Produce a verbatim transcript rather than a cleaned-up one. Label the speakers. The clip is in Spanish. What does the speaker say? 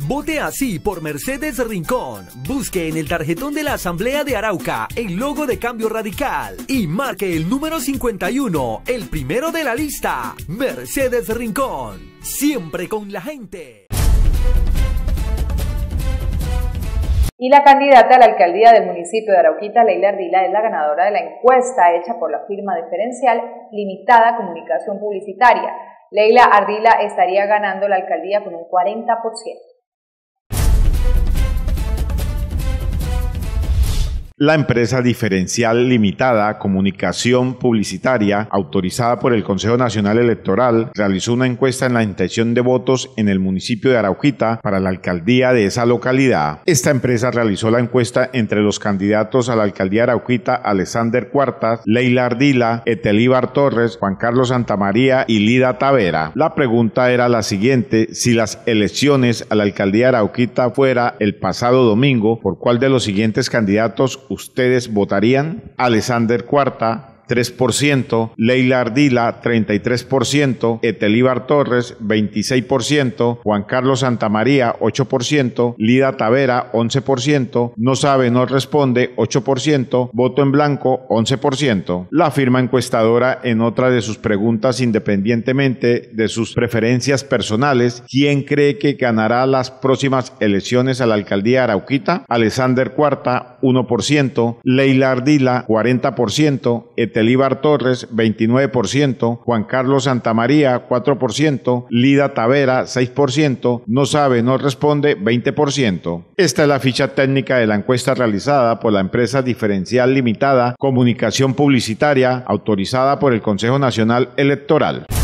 Speaker 1: Vote así por Mercedes Rincón. Busque en el tarjetón de la Asamblea de Arauca el logo de Cambio Radical y marque el número cincuenta y uno, el primero de la lista. Mercedes Rincón, siempre con la gente.
Speaker 2: Y la candidata a la alcaldía del municipio de Arauquita, Leila Ardila, es la ganadora de la encuesta hecha por la firma diferencial Limitada Comunicación Publicitaria. Leila Ardila estaría ganando la alcaldía con un cuarenta por ciento.
Speaker 3: La empresa diferencial Limitada Comunicación Publicitaria, autorizada por el Consejo Nacional Electoral, realizó una encuesta en la intención de votos en el municipio de Arauquita para la alcaldía de esa localidad. Esta empresa realizó la encuesta entre los candidatos a la alcaldía de Arauquita, Alexander Cuartas, Leila Ardila, Etelíbar Torres, Juan Carlos Santamaría y Lida Tavera. La pregunta era la siguiente: si las elecciones a la alcaldía de Arauquita fuera el pasado domingo, ¿por cuál de los siguientes candidatos ustedes votarían? Alexander Cuarta, tres por ciento, Leila Ardila, treinta y tres por ciento, Etelíbar Torres, veintiséis por ciento, Juan Carlos Santamaría, ocho por ciento, Lida Tavera, once por ciento, no sabe, no responde, ocho por ciento, voto en blanco, once por ciento. La firma encuestadora, en otra de sus preguntas, independientemente de sus preferencias personales, ¿quién cree que ganará las próximas elecciones a la alcaldía de Arauquita? Alexander Cuarta, uno por ciento, Leila Ardila, cuarenta por ciento, Etelíbar Torres, veintinueve por ciento, Juan Carlos Santamaría, cuatro por ciento, Lida Tavera, seis por ciento, no sabe, no responde, veinte por ciento. Esta es la ficha técnica de la encuesta realizada por la empresa diferencial Limitada Comunicación Publicitaria, autorizada por el Consejo Nacional Electoral.